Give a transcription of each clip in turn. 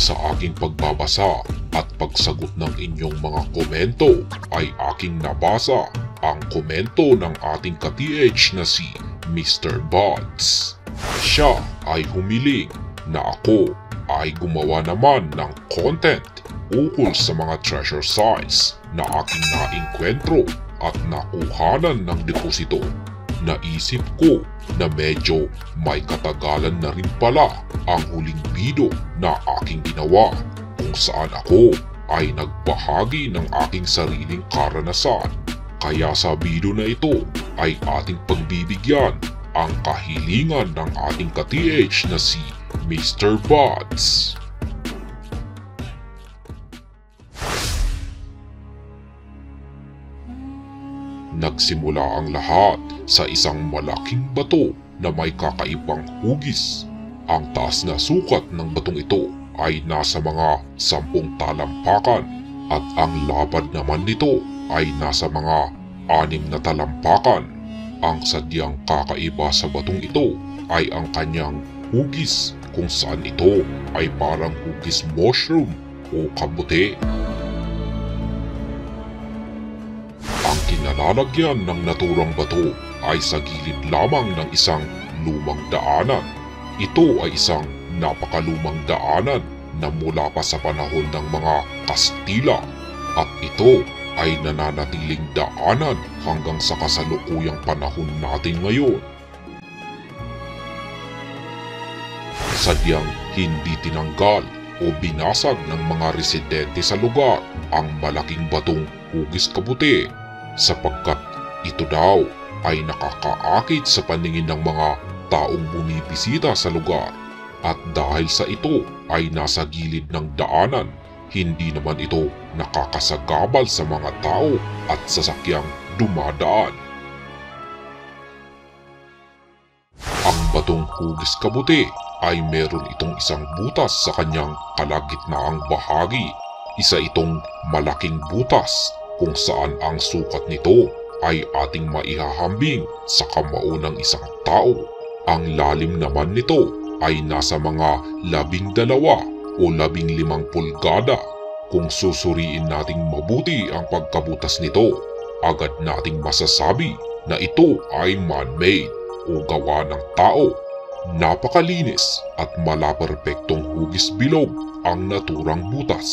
sa aking pagbabasa at pagsagot ng inyong mga komento ay aking nabasa ang komento ng ating ka-TH na si Mr. Buds. Siya ay humiling na ako ay gumawa naman ng content ukol sa mga treasure sites na aking nainkwentro at nakuhanan ng deposito. Naisip ko na medyo may katagalan na rin pala ang huling video na aking ginawa kung saan ako ay nagbahagi ng aking sariling karanasan. Kaya sa video na ito ay ating pagbibigyan ang kahilingan ng ating ka-TH na si Mr. Buds. Nagsimula ang lahat sa isang malaking bato na may kakaibang hugis. Ang taas na sukat ng batong ito ay nasa mga 10 talampakan at ang lapad naman nito ay nasa mga 6 na talampakan. Ang sadyang kakaiba sa batong ito ay ang kanyang hugis kung saan ito ay parang hugis mushroom o kabuti. Ang kinalalagyan ng naturang bato ay sa gilid lamang ng isang lumang daanan. Ito ay isang napakalumang daanan na mula pa sa panahon ng mga Kastila at ito ay nananatiling daanan hanggang sa kasalukuyang panahon natin ngayon. Sadyang hindi tinanggal o binasag ng mga residente sa lugar ang malaking batong hugis kabuti sapagkat ito daw ay nakakaakit sa paningin ng mga taong bumibisita sa lugar at dahil sa ito ay nasa gilid ng daanan, hindi naman ito nakakasagabal sa mga tao at sasakyang dumadaan. Ang batong hugis kabuti ay meron itong isang butas sa kanyang kalagitnaang bahagi. Isa itong malaking butas kung saan ang sukat nito ay ating maihahambing sa kamao ng isang tao. Ang lalim naman nito ay nasa mga 12 o 15 pulgada. Kung susuriin nating mabuti ang pagkabutas nito, agad nating masasabi na ito ay man-made o gawa ng tao. Napakalinis at malaperpektong hugis bilog ang naturang butas.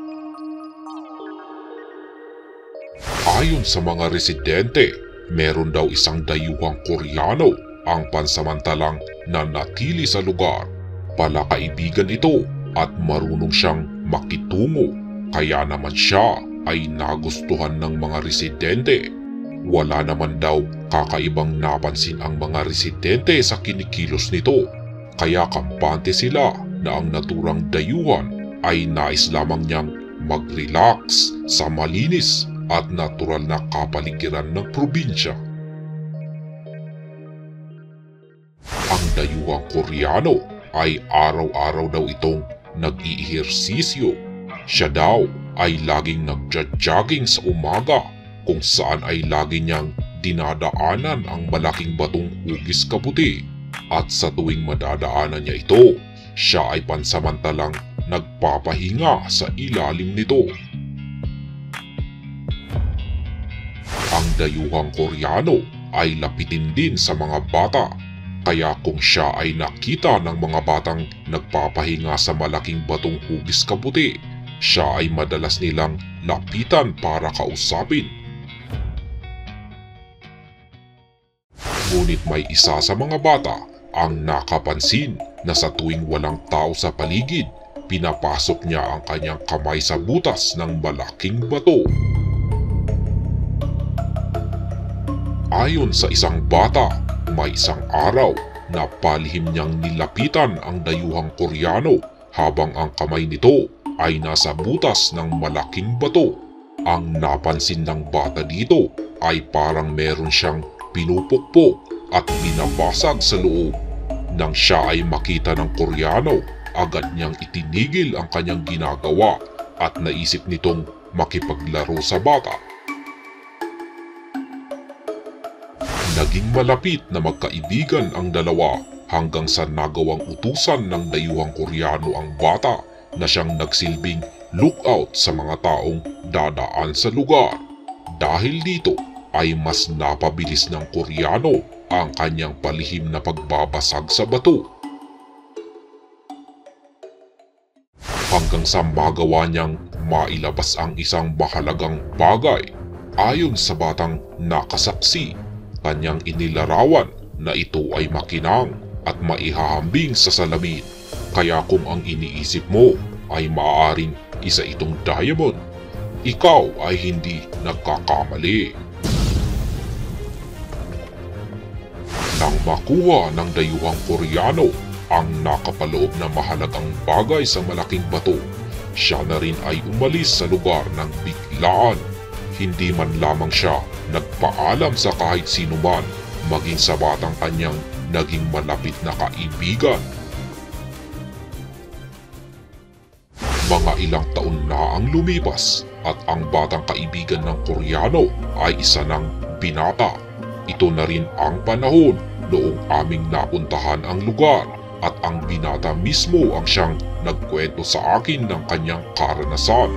Ayon sa mga residente, meron daw isang dayuhang Koreano ang pansamantalang nanatili sa lugar. Palakaibigan ito at marunong siyang makitungo, kaya naman siya ay nagustuhan ng mga residente. Wala naman daw kakaibang napansin ang mga residente sa kinikilos nito, kaya kampante sila na ang naturang dayuhan ay nais lamang niyang mag-relax sa malinis at natural na kapaligiran ng probinsya. Ang dayuhang Koreano ay araw-araw daw itong nag-iihersisyo. Siya daw ay laging nagja-jogging sa umaga kung saan ay lagi niyang dinadaanan ang malaking batong hugis kabuti. At sa tuwing madadaanan niya ito, siya ay pansamantalang nagpapahinga sa ilalim nito. Ang dayuhang Koreano ay lapitin din sa mga bata, kaya kung siya ay nakita ng mga batang nagpapahinga sa malaking batong hugis kabuti, siya ay madalas nilang lapitan para kausapin. Ngunit may isa sa mga bata ang nakapansin na sa tuwing walang tao sa paligid, pinapasok niya ang kanyang kamay sa butas ng malaking bato. Ayon sa isang bata, may isang araw na palihim niyang nilapitan ang dayuhang Koreano habang ang kamay nito ay nasa butas ng malaking bato. Ang napansin ng bata dito ay parang meron siyang pinupukpok at binabasag sa loob. Nang siya ay makita ng Koreano, agad niyang itinigil ang kanyang ginagawa at naisip nitong makipaglaro sa bata. Naging malapit na magkaibigan ang dalawa hanggang sa nagawang utusan ng dayuhang Koreano ang bata na siyang nagsilbing lookout sa mga taong dadaan sa lugar. Dahil dito ay mas napabilis ng Koreano ang kanyang palihim na pagbabasag sa bato. Hanggang sa magawa niyang mailabas ang isang mahalagang bagay. Ayon sa batang nakasaksi, kanyang inilarawan na ito ay makinang at maihahambing sa salamin. Kaya kung ang iniisip mo ay maaaring isa itong diamond, ikaw ay hindi nagkakamali. Nang makuha ng dayuhang Koreano ang nakapaloob na mahalagang bagay sa malaking bato, siya na rin ay umalis sa lugar ng biglaan. Hindi man lamang siya nagpaalam sa kahit sino man, maging sa batang kanyang naging malapit na kaibigan. Mga ilang taon na ang lumipas at ang batang kaibigan ng Koreano ay isa ng binata. Ito na rin ang panahon noong aming napuntahan ang lugar at ang binata mismo ang siyang nagkwento sa akin ng kanyang karanasan.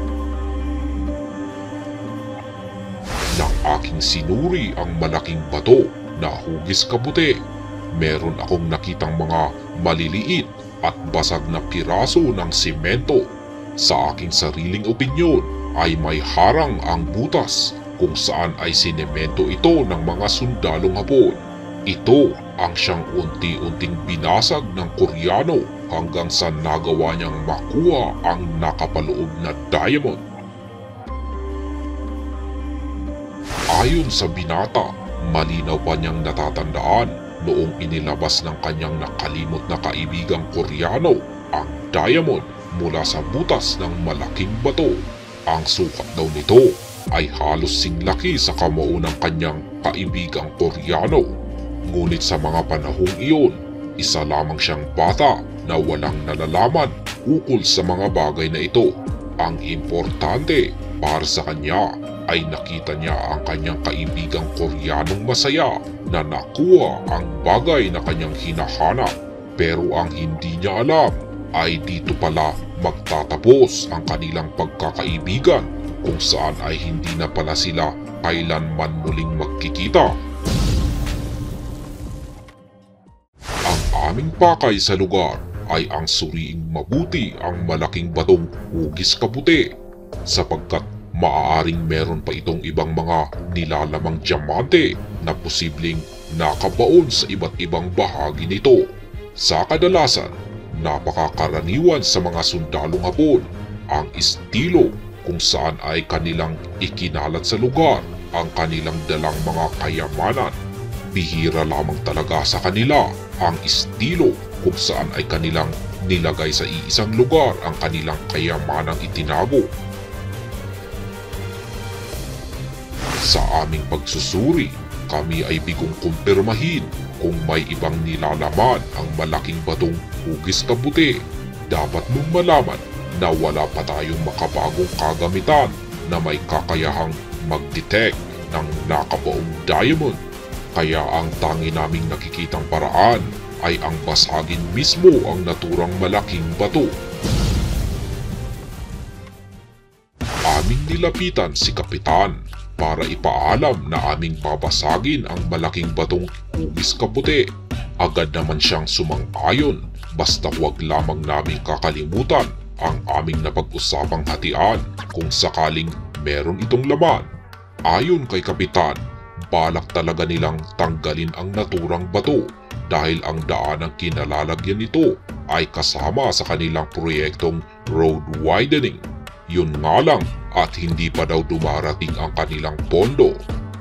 Nang aking sinuri ang malaking bato na hugis kabuti, meron akong nakitang mga maliliit at basag na piraso ng simento. Sa aking sariling opinyon ay may harang ang butas kung saan ay sinemento ito ng mga sundalong Hapon. Ito ang siyang unti-unting binasag ng Koreano hanggang sa nagawa niyang makuha ang nakapaloob na diamond. Ayon sa binata, malinaw pa niyang natatandaan noong inilabas ng kanyang nakalimot na kaibigang Koreano ang diamond mula sa butas ng malaking bato. Ang sukat daw nito ay halos singlaki sa kamao ng kanyang kaibigang Koreano. Ngunit sa mga panahong iyon, isa lamang siyang bata na walang nalalaman ukol sa mga bagay na ito. Ang importante para sa kanya ay nakita niya ang kanyang kaibigang Koreanong masaya na nakuha ang bagay na kanyang hinahanap. Pero ang hindi niya alam ay dito pala magtatapos ang kanilang pagkakaibigan, kung saan ay hindi na pala sila kailanman muling magkikita. Ang aming pakay sa lugar ay ang suriing mabuti ang malaking batong hugis kabuti, sapagkat maaaring meron pa itong ibang mga nilalamang diamante na posibleng nakabaon sa iba't ibang bahagi nito. Sa kadalasan, napakakaraniwan sa mga sundalong Hapon ang estilo kung saan ay kanilang ikinalat sa lugar ang kanilang dalang mga kayamanan. Bihira lamang talaga sa kanila ang estilo kung saan ay kanilang nilagay sa iisang lugar ang kanilang kayamanang itinago. Sa aming pagsusuri, kami ay bigong kumpirmahin kung may ibang nilalaman ang malaking batong hugis kabuti. Dapat mong malaman na wala pa tayong makabagong kagamitan na may kakayahang mag-detect ng nakabaong diamond. Kaya ang tangi naming nakikitang paraan ay ang basagin mismo ang naturang malaking bato. Aming nilapitan si Kapitan para ipaalam na aming babasagin ang malaking batong hugis kabuti. Agad naman siyang sumang-ayon, basta huwag lamang naming kakalimutan ang aming napag-usapang hatian kung sakaling meron itong laman. Ayon kay Kapitan, balak talaga nilang tanggalin ang naturang bato dahil ang daan ng kinalalagyan nito ay kasama sa kanilang proyektong road widening. Yun nga lang at hindi pa daw dumarating ang kanilang pondo.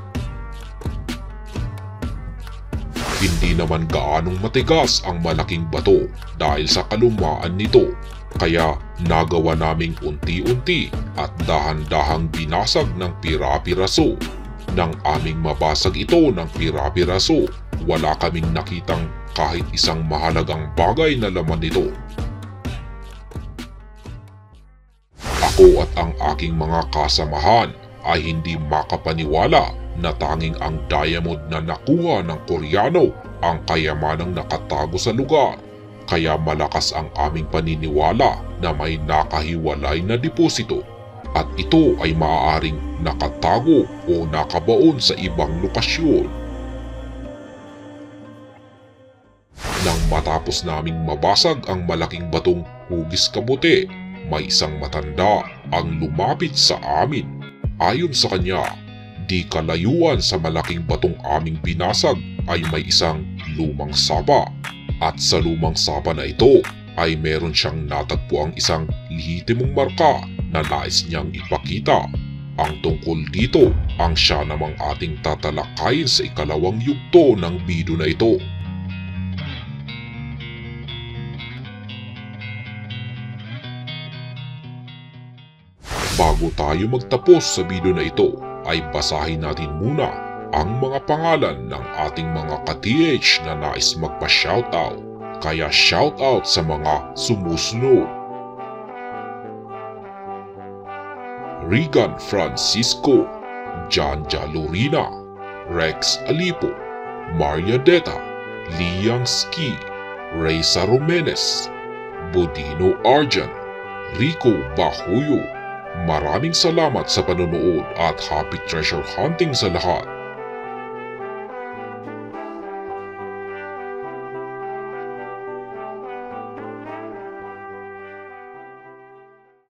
Hindi naman gaanong matigas ang malaking bato dahil sa kalumaan nito, kaya nagawa naming unti-unti at dahan-dahang binasag ng pira-piraso. Nang aming mabasag ito ng pira-piraso, wala kaming nakitang kahit isang mahalagang bagay na laman nito. Ako at ang aking mga kasamahan ay hindi makapaniwala na tanging ang diamond na nakuha ng Koreano ang kayamanang nakatago sa lugar. Kaya malakas ang aming paniniwala na may nakahiwalay na deposito at ito ay maaaring nakatago o nakabaon sa ibang lokasyon. Nang matapos naming mabasag ang malaking batong hugis kabote, may isang matanda ang lumapit sa amin. Ayon sa kanya, di kalayuan sa malaking batong aming binasag ay may isang lumang sapa. At sa lumang sapa na ito ay meron siyang natagpuang isang lehitimong marka na nais niyang ipakita. Ang tungkol dito ang siya namang ating tatalakayin sa ikalawang yugto ng video na ito. Bago tayo magtapos sa video na ito, ay basahin natin muna ang mga pangalan ng ating mga ka-TH na nais magpa-shoutout. Kaya shoutout sa mga sumusunod: Regan Francisco, John Jalorina, Rex Alipo, Maria Deta, Liang Ski, Reysa Romenes, Bodino Arjan, Rico Bahuyo. Maraming salamat sa panonood at happy treasure hunting sa lahat.